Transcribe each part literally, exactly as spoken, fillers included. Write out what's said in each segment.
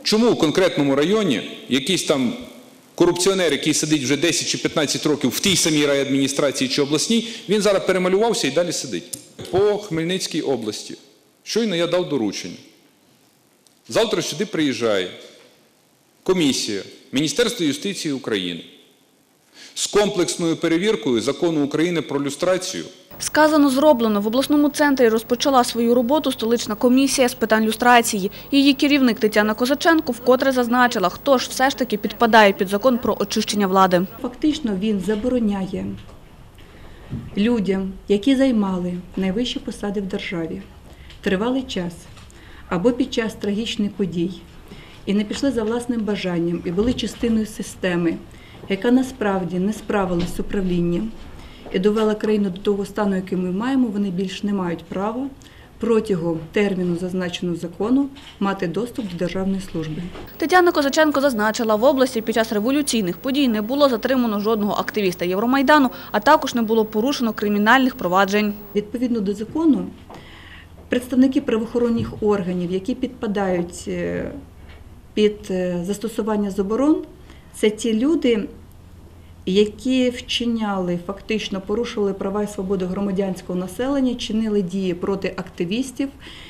Чому в конкретному районі якийсь там корупціонер, який сидить вже десять чи п'ятнадцять років в тій самій райадміністрації чи обласній, він зараз перемалювався і далі сидить? По Хмельницькій області. Щойно я дав доручення. Завтра сюди приїжджає комісія Міністерства юстиції України з комплексною перевіркою Закону України про люстрацію. Сказано, зроблено. В обласному центрі розпочала свою роботу столична комісія з питань люстрації. Її керівник Тетяна Козаченко вкотре зазначила, хто ж все ж таки підпадає під закон про очищення влади. Фактично він забороняє людям, які займали найвищі посади в державі, тривалий час або під час трагічних подій і не пішли за власним бажанням і були частиною системи, яка насправді не справилась з управлінням і довела країну до того стану, який ми маємо, вони більш не мають права протягом терміну, зазначеного закону, мати доступ до державної служби. Тетяна Козаченко зазначила, в області під час революційних подій не було затримано жодного активіста Євромайдану, а також не було порушено кримінальних проваджень. Відповідно до закону, представники правоохоронних органів, які підпадають під застосування заборон, це ті люди, які вчиняли, фактично порушували права і свободи громадянського населення, чинили дії проти активістів,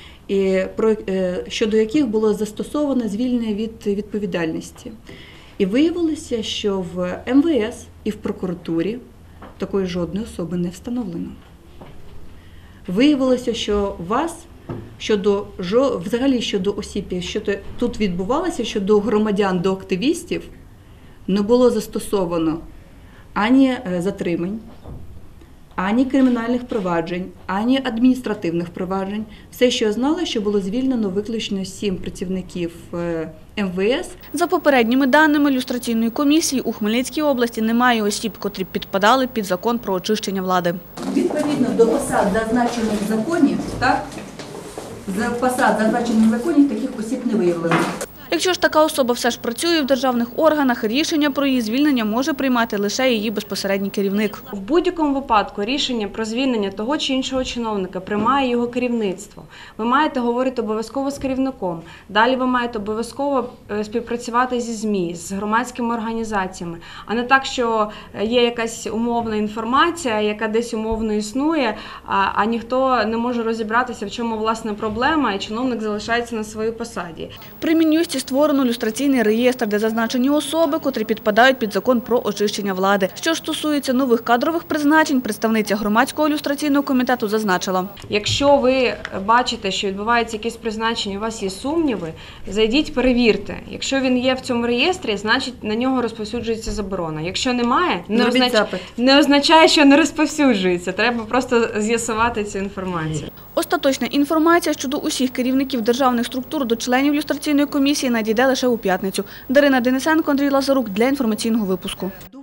щодо яких було застосовано звільнення від відповідальності. І виявилося, що в ем ве ес і в прокуратурі такої жодної особи не встановлено. Виявилося, що вас щодо, взагалі щодо осіб, що тут відбувалося, щодо громадян, до активістів, не було застосовано ані затримань, ані кримінальних проваджень, ані адміністративних проваджень. Все, що я знала, що було звільнено виключно сім працівників ем ве ес. За попередніми даними люстраційної комісії, у Хмельницькій області немає осіб, котрі підпадали під закон про очищення влади. Відповідно до посад, зазначених в законі, так, з посад, зазначених в законі, таких осіб не виявлено. Якщо ж така особа все ж працює в державних органах, рішення про її звільнення може приймати лише її безпосередній керівник. В будь-якому випадку рішення про звільнення того чи іншого чиновника приймає його керівництво. Ви маєте говорити обов'язково з керівником. Далі ви маєте обов'язково співпрацювати зі ЗМІ, з громадськими організаціями. А не так, що є якась умовна інформація, яка десь умовно існує, а, а ніхто не може розібратися, в чому власне проблема, і чиновник залишається на своїй посаді. При Мін'юсті створено люстраційний реєстр, де зазначені особи, котрі підпадають під закон про очищення влади. Що ж стосується нових кадрових призначень, представниця громадського люстраційного комітету зазначила. Якщо ви бачите, що відбувається якесь призначення, у вас є сумніви, зайдіть, перевірте. Якщо він є в цьому реєстрі, значить на нього розповсюджується заборона. Якщо немає, не, означ... не означає, що не розповсюджується. Треба просто з'ясувати цю інформацію. Остаточна інформація щодо усіх керівників державних структур до членів люстраційної комісії надійде лише у п'ятницю. Дарина Денисенко, Андрій Лазарук для інформаційного випуску.